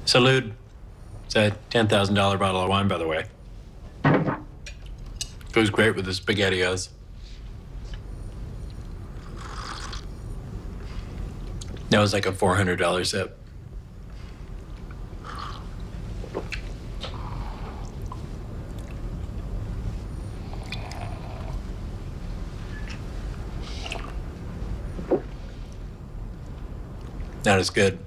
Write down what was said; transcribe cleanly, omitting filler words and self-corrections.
Salud. It's a $10,000 bottle of wine, by the way. Goes great with the SpaghettiOs. That was like a $400 sip. Not as good.